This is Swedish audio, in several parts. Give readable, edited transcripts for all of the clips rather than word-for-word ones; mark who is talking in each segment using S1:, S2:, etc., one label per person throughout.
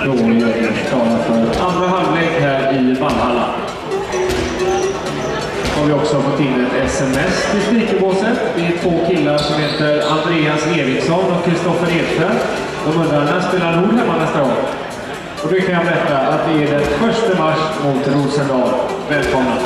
S1: Då är det klara för andra halvlek här i Valhalla. Har vi också fått in ett sms till speakerbåset. Det är två killar som heter Andreas Eriksson och Kristoffer Edfeldt. De undrar när spelar Nord hemma nästa år. Och då kan jag berätta att det är den 1 mars mot Rosendal. Välkomna!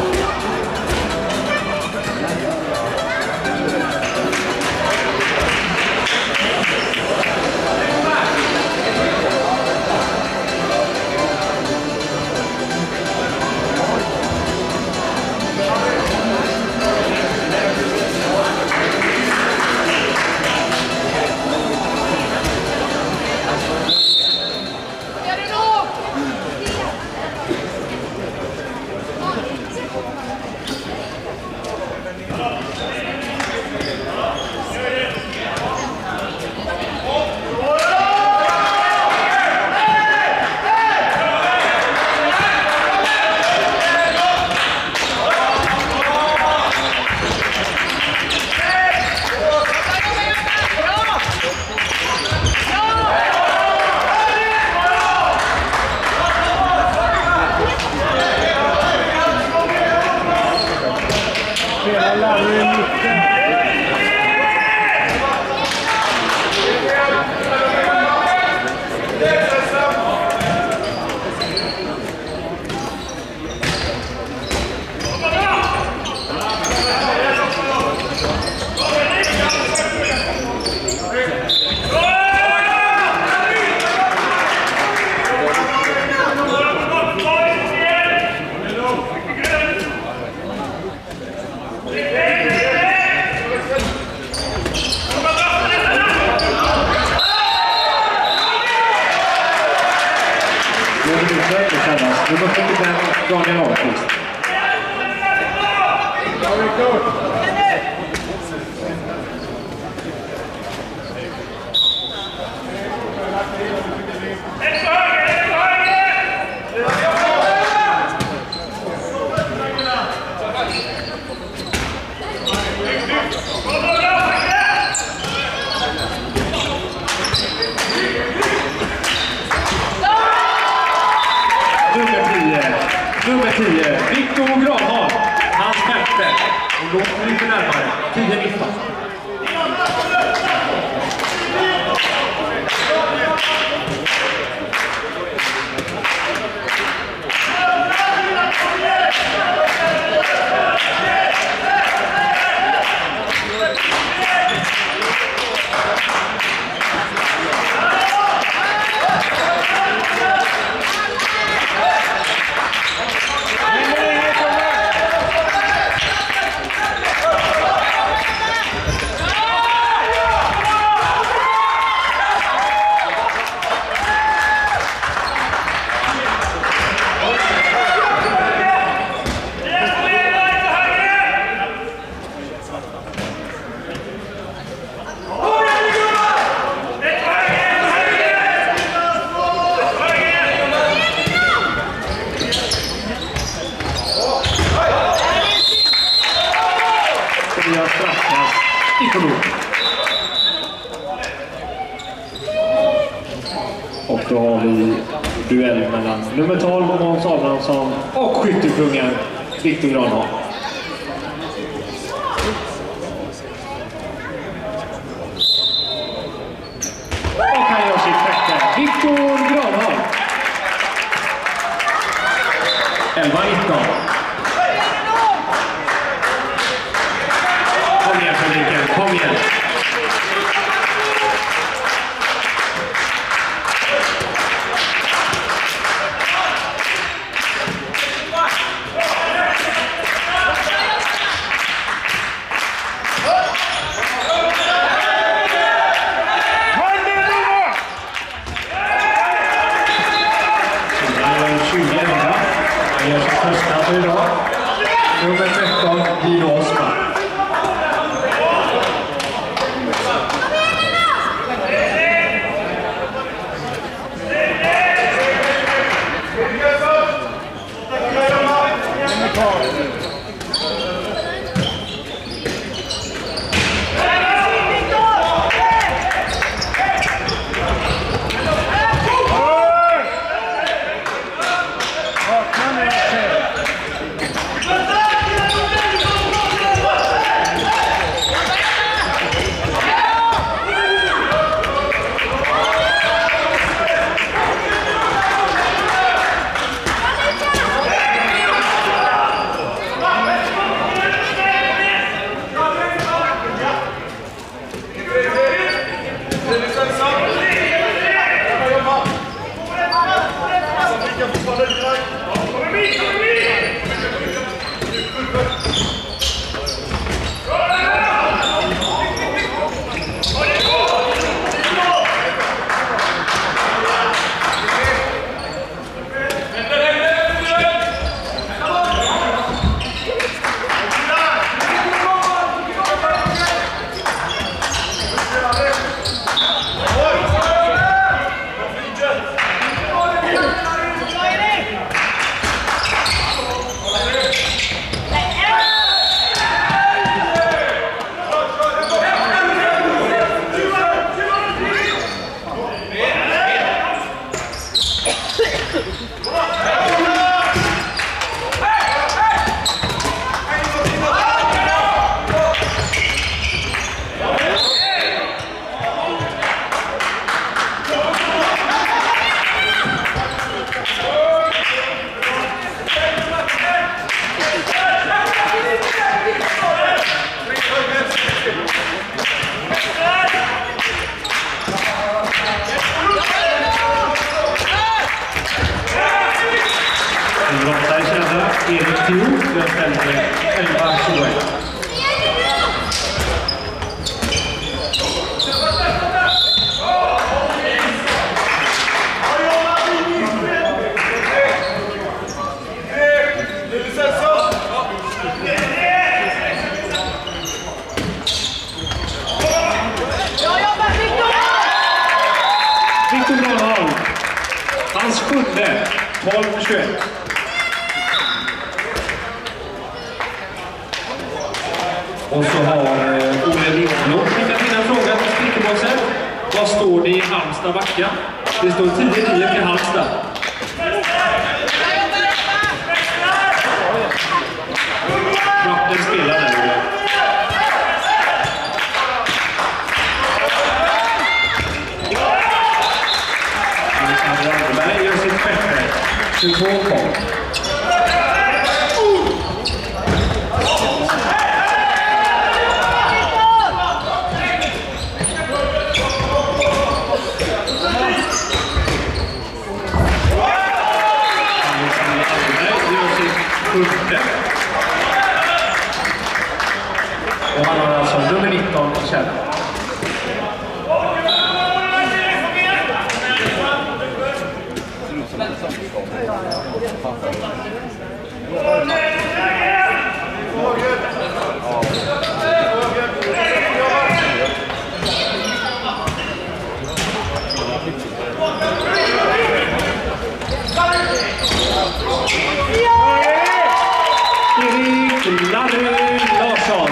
S1: Nummer 10, Viktor Granholm. Hans femte. Och låter lite närmare. 10-19. Och då har vi duell mellan nummer 12 Måns Abrahamsson och skyttekungen Viktor Granholm. Och han gör sitt sjätte. Viktor Granholm. 11-19. Kom igen publiken, kom igen. Han gör sitt första för idag. Nummer 13, Guido Osman. ställningen 11-21. Victor Granholm, hans sjunde, 12-21. Och så har Ole Lindblom skickat in en fråga till Snickerboxen. Vad står det i Halmstad Backa? Det står 10-9 till Halmstad. Kroppen spelar där. Alexander Anderberg gör sitt sjätte. 22 kvar. Och han har alltså nummer 19 i källan. Erik Larry Larsson.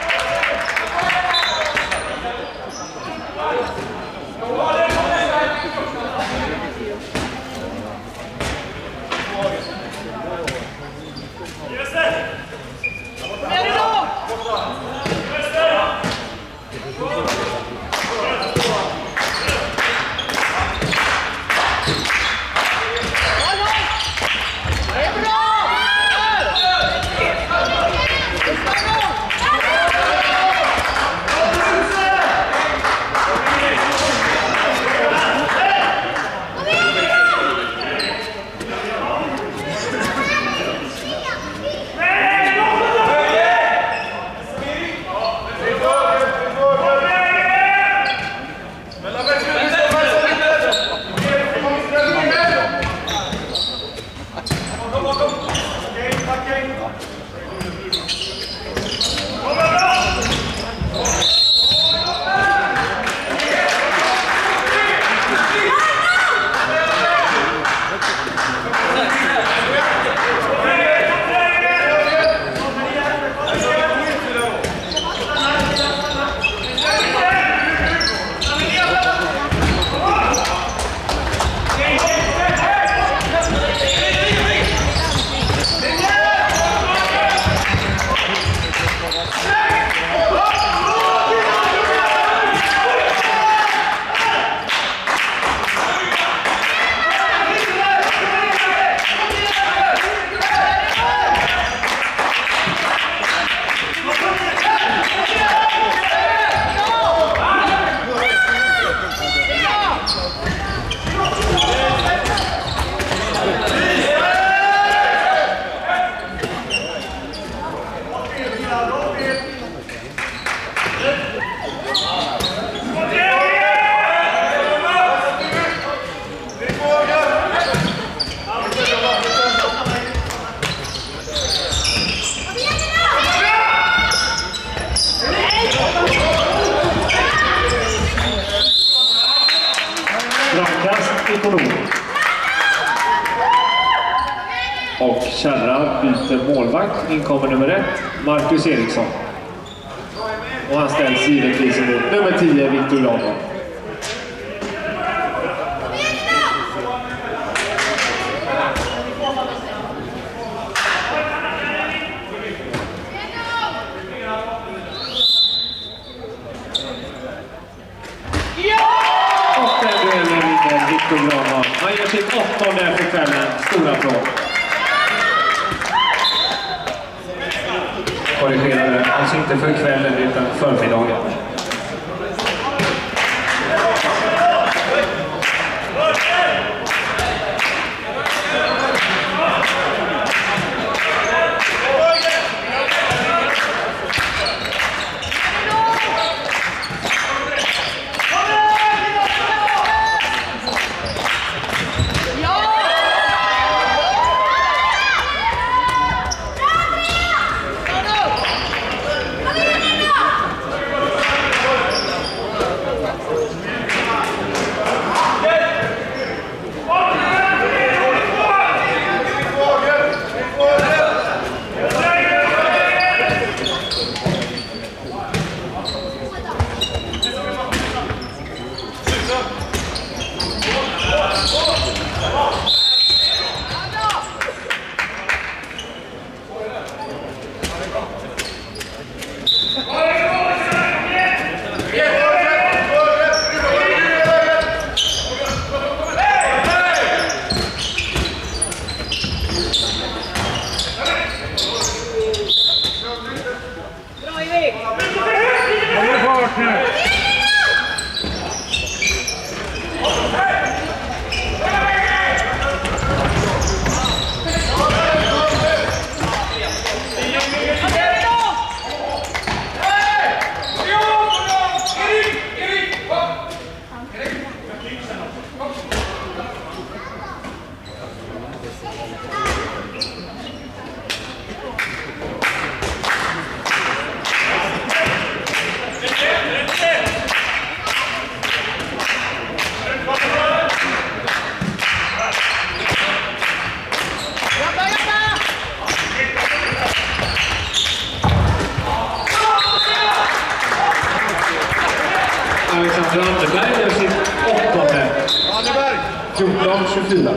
S1: Och Kärra byter målvakt. Inkommer nummer 1, Marcus Eriksson. Och han ställs givetvis emot nummer 10, Victor Granholm. Och den duellen vinner Victor Granholm. Han gör sitt 8:e för kvällen. Stora applåd. Korrigerade, alltså inte för kvällen utan förmiddagen. 15-24.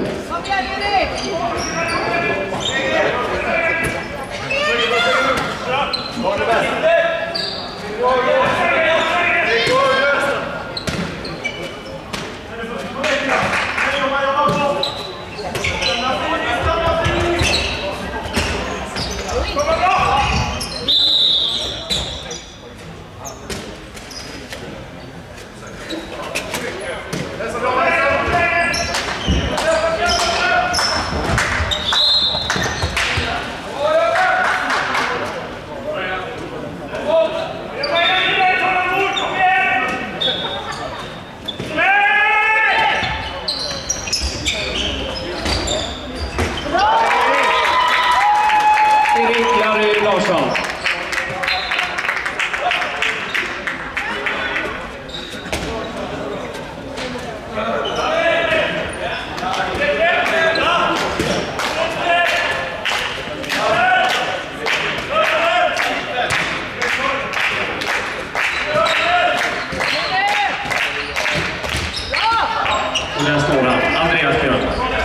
S1: Och den står han, Andreas Björn.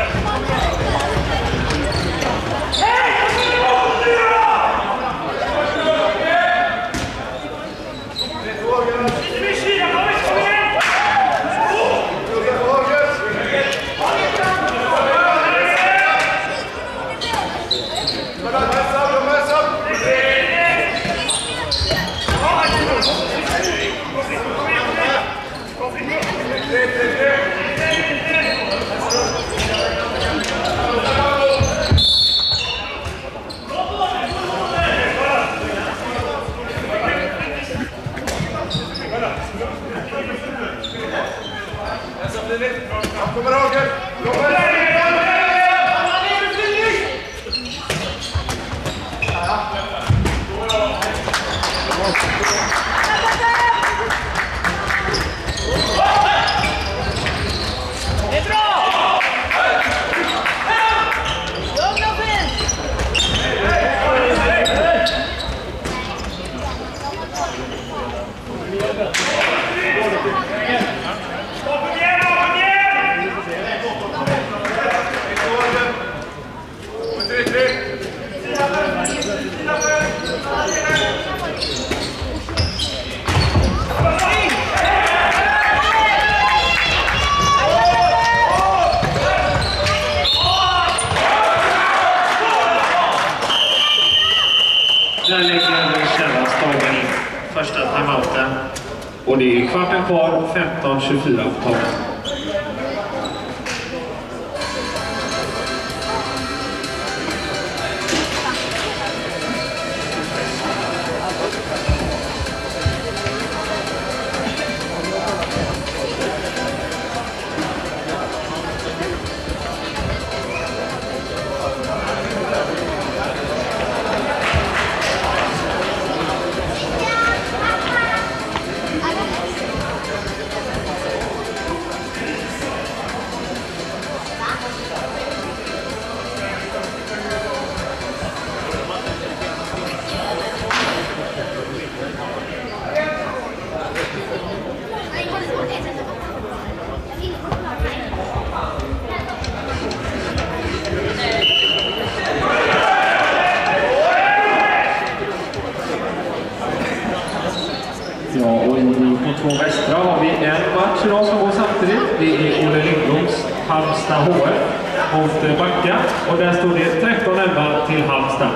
S1: Där lägger Källas dagen första timeouten. Och det är kvarten kvar, 15-24 på taget. Ja, och i K2 Västra har vi en match idag som går samtidigt. Det är Olle Lindbloms Halmstad HF mot Backa. Och där står det 13-11 till Halmstad.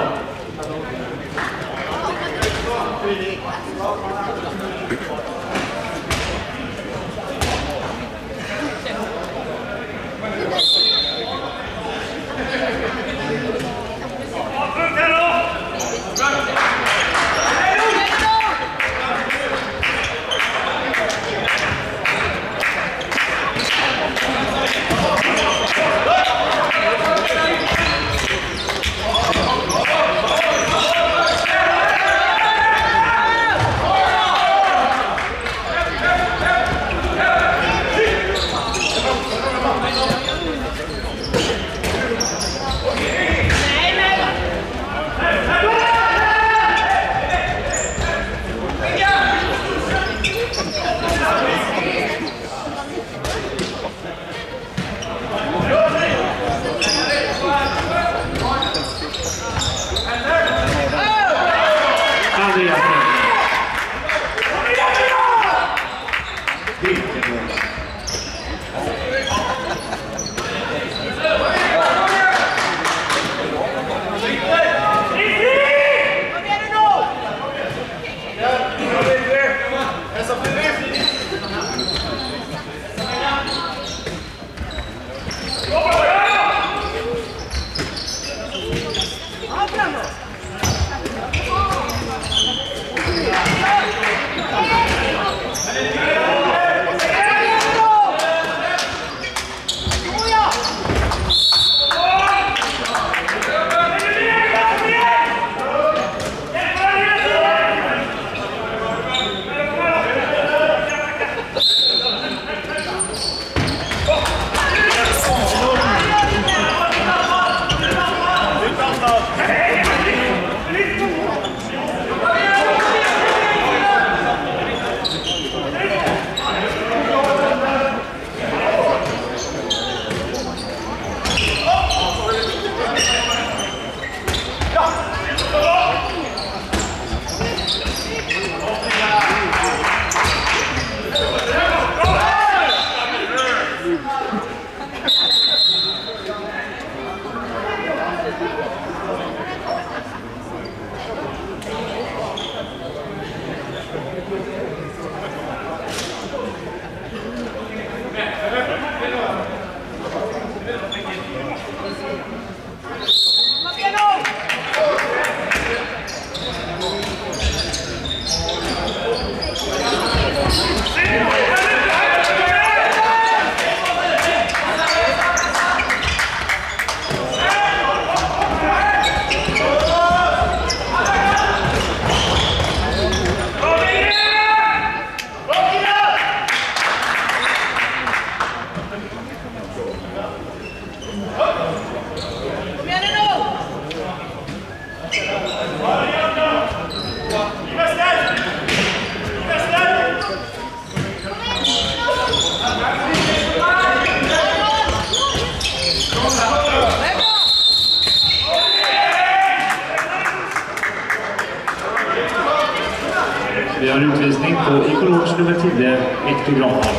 S1: Viktor Granvall.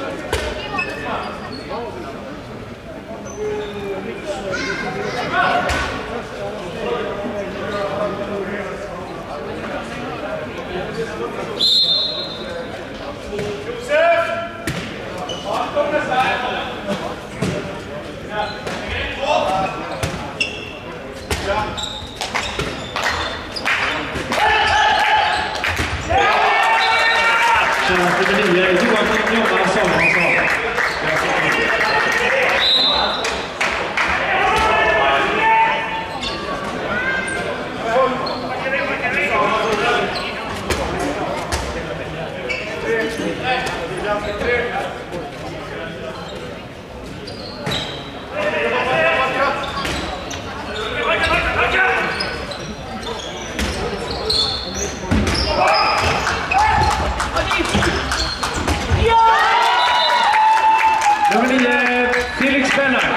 S1: Nummer 9, Felix Benner.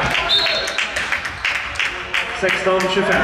S1: 16-25.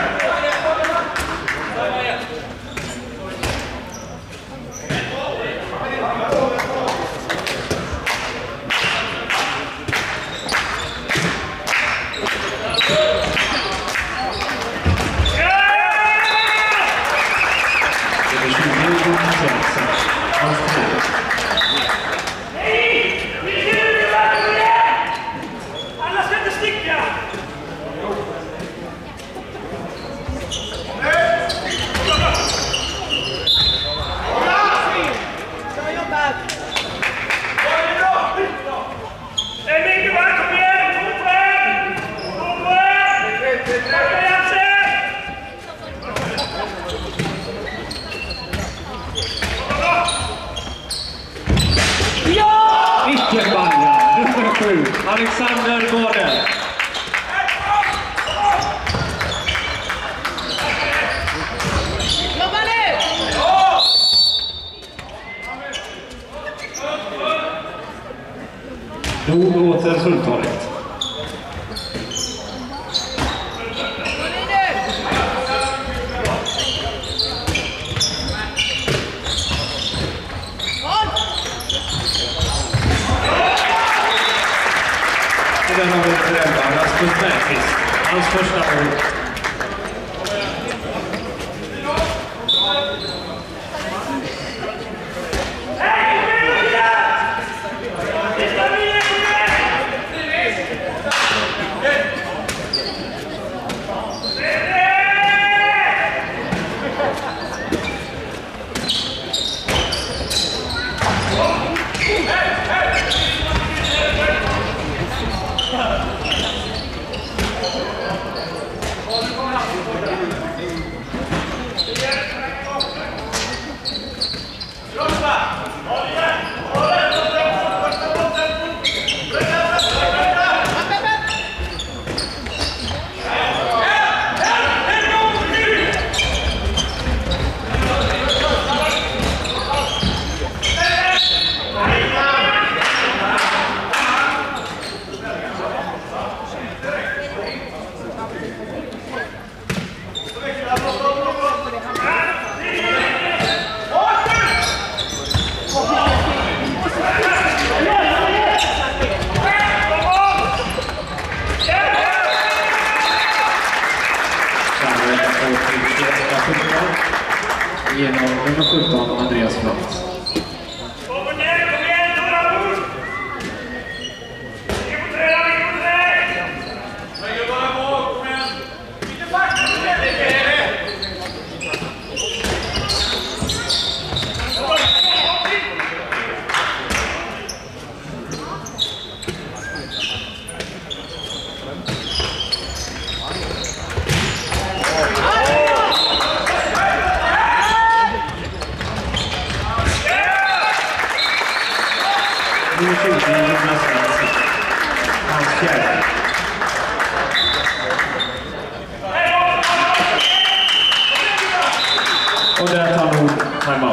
S1: Alexander Gården.
S2: Jobba nu!
S1: Då åter fulltaligt. Den har vi föräldrar, Rasmus Bergqvist. Hans första mål. Genom nummer 17, Andreas Flott. Och där tar Nord timeout.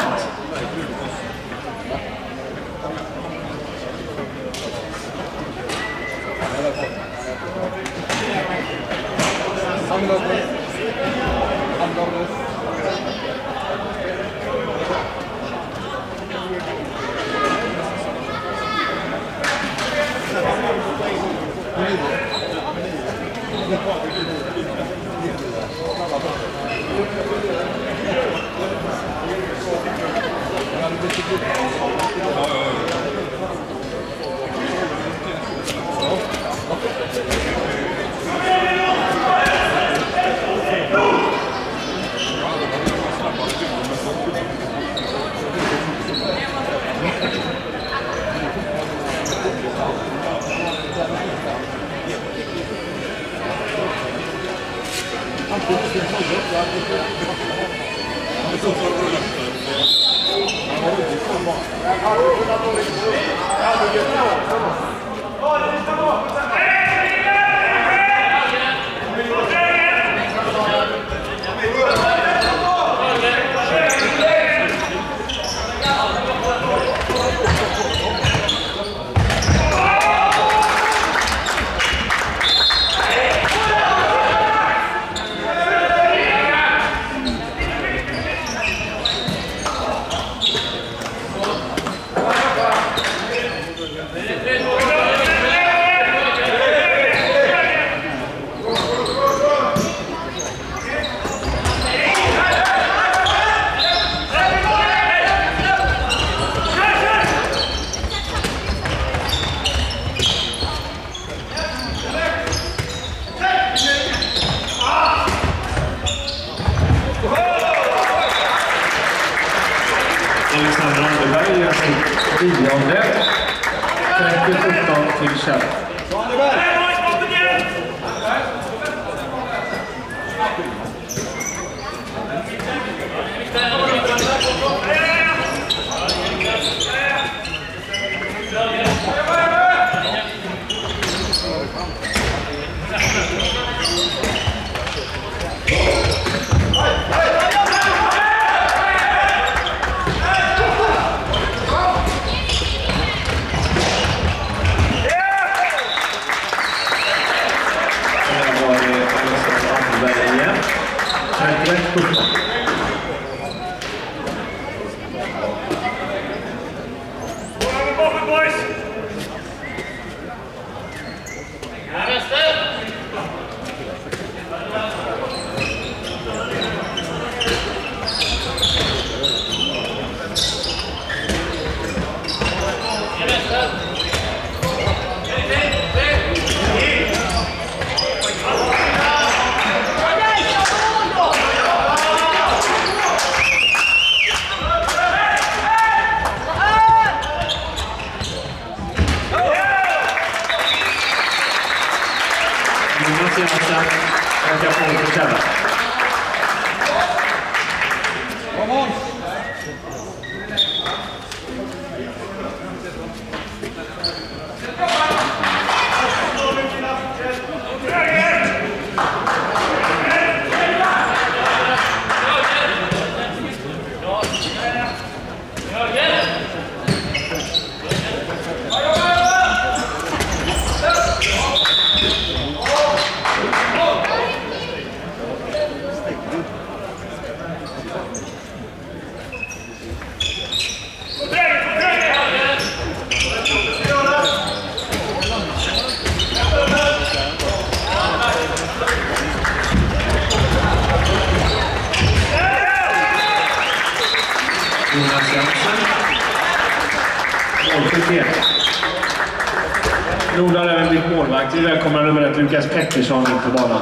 S1: Nordal är mitt målvakt. Vi välkomnar nummer 1 Lukas Pettersson in på banan.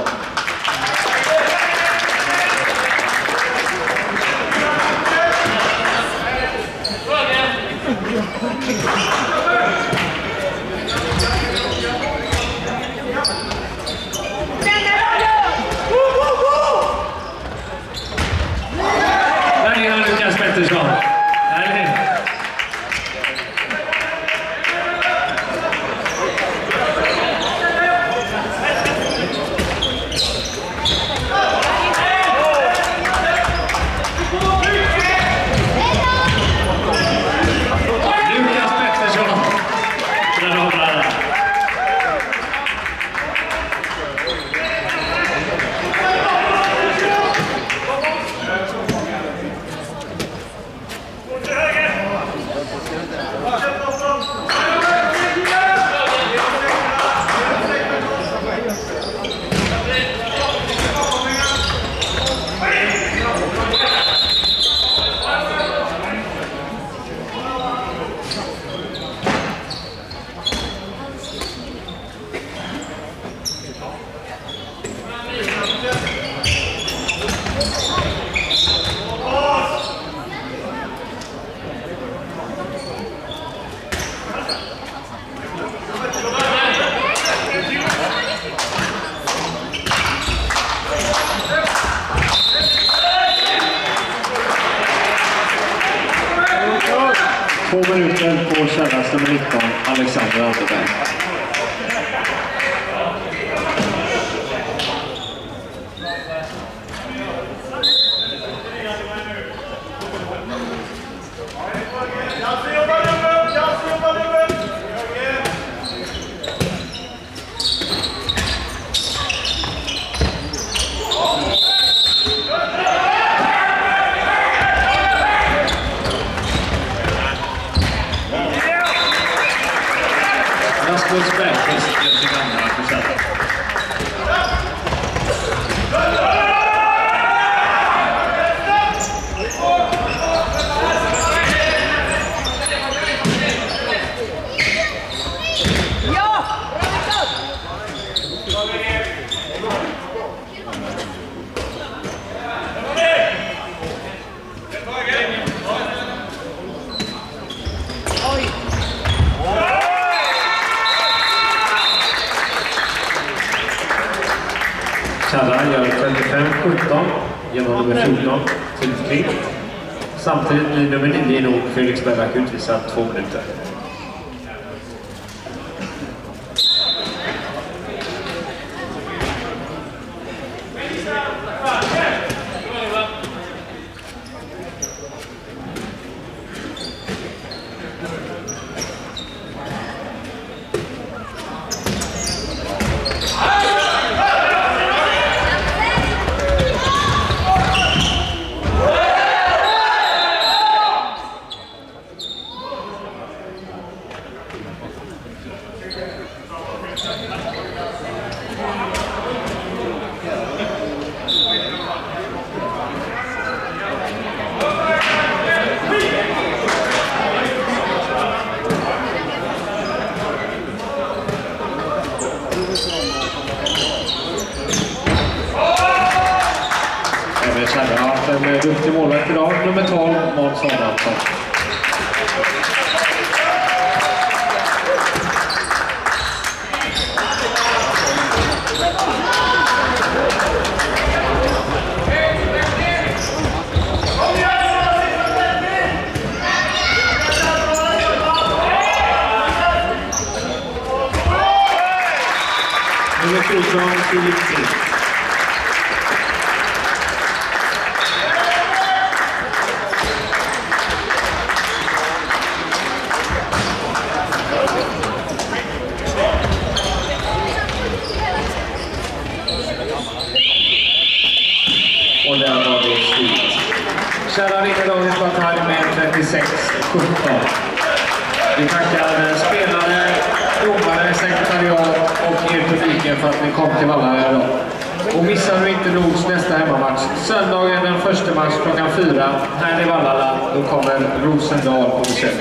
S1: Där är han, Lukas Pettersson. 2 minuter på kärnast nummer 19, Alexander Anderberg. Rasmus Bergqvist gör sin andra försäljning. Kärra gör 35-17 genom nummer 14 till Kling. Samtidigt blir nummer 9 i Nord Felix Bergback utvisad 2 minuter. Kärra har haft en duktig målvakt idag, nummer 12, Måns Samuelsson. Nummer 14, Filip Singh. Och där var det slut. Kärra vinner dagens batalj med 36-17. Vi tackar spelare, domare, sekretariat och er publiken för att ni kom till Vallala idag. Och missar du inte Nords nästa hemmamatch. Söndagen den 1 mars klockan 4 här i Vallala. Då kommer Rosendal på besök.